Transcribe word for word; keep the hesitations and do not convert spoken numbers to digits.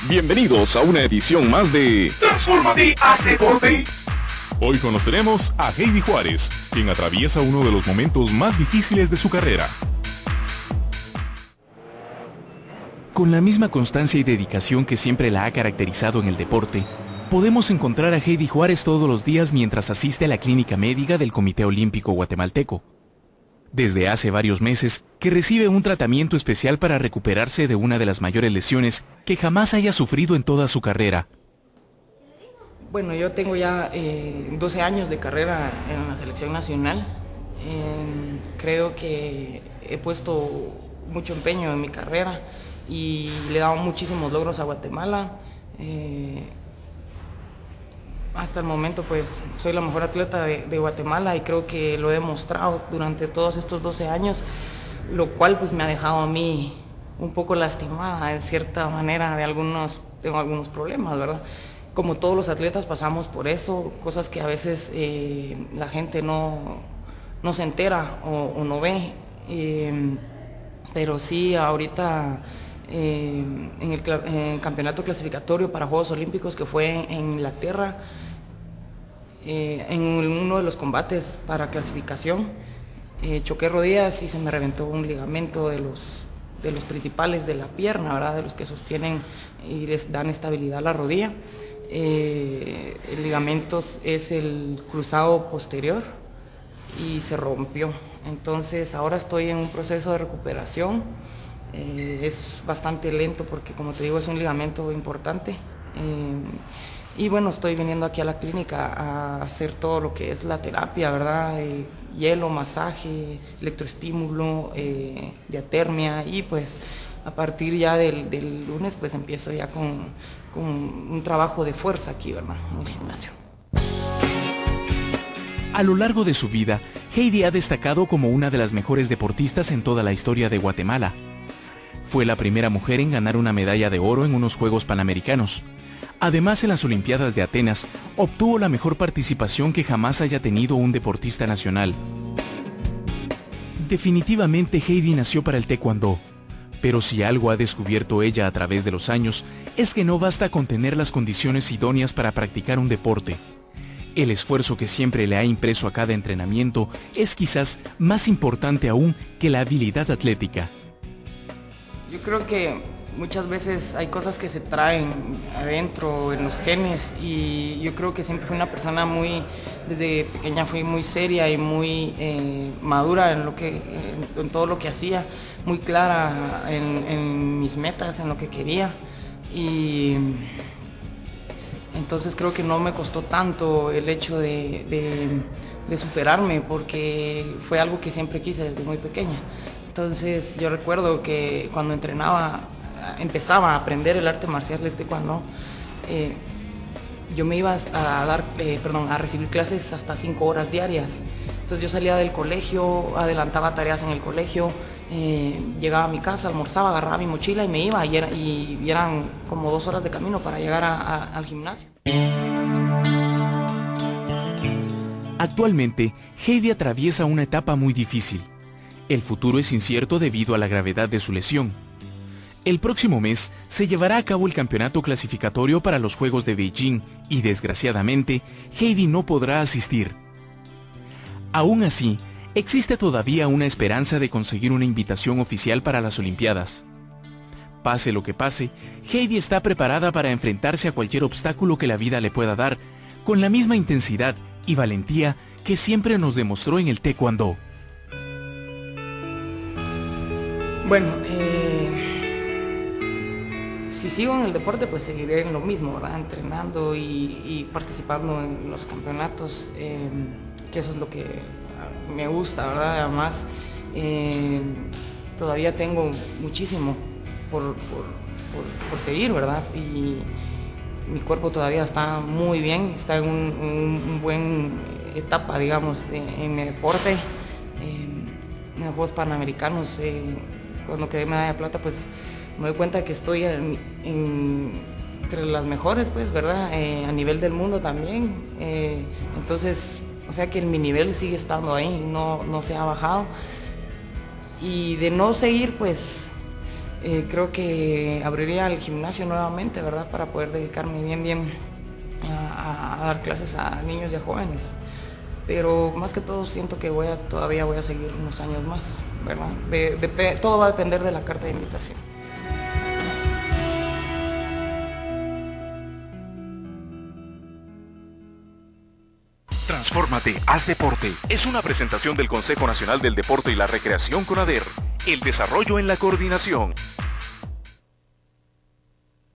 Bienvenidos a una edición más de Transfórmate, haz deporte. Hoy conoceremos a Heidi Juárez, quien atraviesa uno de los momentos más difíciles de su carrera. Con la misma constancia y dedicación que siempre la ha caracterizado en el deporte, podemos encontrar a Heidi Juárez todos los días mientras asiste a la clínica médica del Comité Olímpico Guatemalteco. Desde hace varios meses que recibe un tratamiento especial para recuperarse de una de las mayores lesiones que jamás haya sufrido en toda su carrera. Bueno, yo tengo ya eh, doce años de carrera en la selección nacional. Eh, creo que he puesto mucho empeño en mi carrera y le he dado muchísimos logros a Guatemala. Eh, hasta el momento pues soy la mejor atleta de, de Guatemala y creo que lo he demostrado durante todos estos doce años, lo cual pues me ha dejado a mí un poco lastimada en cierta manera, de algunos, tengo algunos problemas, ¿verdad? Como todos los atletas pasamos por eso, cosas que a veces eh, la gente no, no se entera o, o no ve, eh, pero sí ahorita eh, en, el, en el campeonato clasificatorio para Juegos Olímpicos que fue en Inglaterra, eh, en uno de los combates para clasificación, eh, choqué rodillas y se me reventó un ligamento de los, de los principales de la pierna, ¿verdad? De los que sostienen y les dan estabilidad a la rodilla. Eh, el ligamento es el cruzado posterior y se rompió. Entonces ahora estoy en un proceso de recuperación. Eh, es bastante lento porque, como te digo, es un ligamento importante. Eh, y bueno, estoy viniendo aquí a la clínica a hacer todo lo que es la terapia, ¿verdad? Eh, hielo, masaje, electroestímulo, eh, diatermia, y pues a partir ya del, del lunes pues empiezo ya con, con un trabajo de fuerza aquí, ¿verdad? En el gimnasio. A lo largo de su vida, Heidi ha destacado como una de las mejores deportistas en toda la historia de Guatemala. Fue la primera mujer en ganar una medalla de oro en unos Juegos Panamericanos. Además, en las Olimpiadas de Atenas, obtuvo la mejor participación que jamás haya tenido un deportista nacional. Definitivamente Heidi nació para el taekwondo, pero si algo ha descubierto ella a través de los años, es que no basta con tener las condiciones idóneas para practicar un deporte. El esfuerzo que siempre le ha impreso a cada entrenamiento es quizás más importante aún que la habilidad atlética. Yo creo que muchas veces hay cosas que se traen adentro, en los genes, y yo creo que siempre fui una persona muy, desde pequeña fui muy seria y muy eh, madura en, lo que, en, en todo lo que hacía, muy clara en, en mis metas, en lo que quería, y entonces creo que no me costó tanto el hecho de, de, de superarme, porque fue algo que siempre quise desde muy pequeña. Entonces yo recuerdo que cuando entrenaba, empezaba a aprender el arte marcial del taekwondo, eh, yo me iba a dar, eh, perdón, a recibir clases hasta cinco horas diarias. Entonces yo salía del colegio, adelantaba tareas en el colegio, eh, llegaba a mi casa, almorzaba, agarraba mi mochila y me iba, y, era, y, y eran como dos horas de camino para llegar a, a, al gimnasio. Actualmente, Heidi atraviesa una etapa muy difícil. El futuro es incierto debido a la gravedad de su lesión. El próximo mes se llevará a cabo el campeonato clasificatorio para los Juegos de Beijing y, desgraciadamente, Heidi no podrá asistir. Aún así, existe todavía una esperanza de conseguir una invitación oficial para las Olimpiadas. Pase lo que pase, Heidi está preparada para enfrentarse a cualquier obstáculo que la vida le pueda dar, con la misma intensidad y valentía que siempre nos demostró en el taekwondo. Bueno, eh, si sigo en el deporte, pues seguiré en lo mismo, ¿verdad? Entrenando y, y participando en los campeonatos, eh, que eso es lo que me gusta, ¿verdad? Además, eh, todavía tengo muchísimo por, por, por, por seguir, ¿verdad? Y mi cuerpo todavía está muy bien, está en una un buena etapa, digamos, de, en mi deporte. Eh, en los Juegos Panamericanos, eh, cuando quedé medalla de plata, pues me doy cuenta que estoy en, en, entre las mejores, pues, ¿verdad? Eh, a nivel del mundo también. Eh, entonces, o sea que mi nivel sigue estando ahí, no, no se ha bajado. Y de no seguir, pues, Eh, creo que abriría el gimnasio nuevamente, ¿verdad? Para poder dedicarme bien, bien a, a dar clases a niños y a jóvenes. Pero más que todo siento que voy a, todavía voy a seguir unos años más, ¿verdad? De, de, todo va a depender de la carta de invitación. Transfórmate, haz deporte. Es una presentación del Consejo Nacional del Deporte y la Recreación CONADER. El desarrollo en la coordinación.